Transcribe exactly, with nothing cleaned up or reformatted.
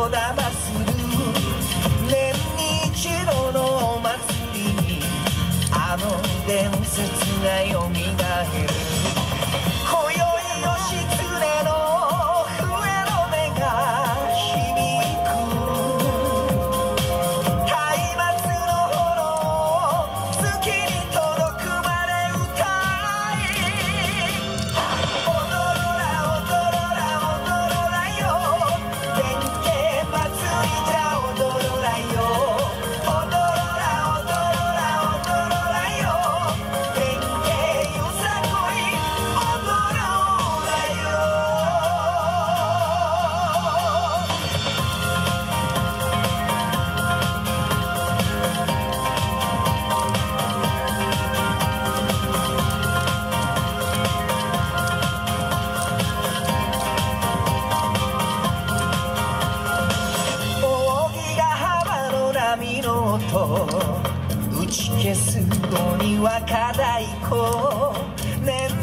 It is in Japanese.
こだまする年に一度のお祭りにあの伝説がよみがえる今宵義経の笛の音が響く松明の炎月に届くまで歌い踊ろら踊ろら踊ろらよ弁慶祭りじゃ踊ろらよ踊ろら踊ろら踊ろらよ弁慶よさこい踊ろらよ扇ヶ浜の波の音打ち消す鬼若太鼓年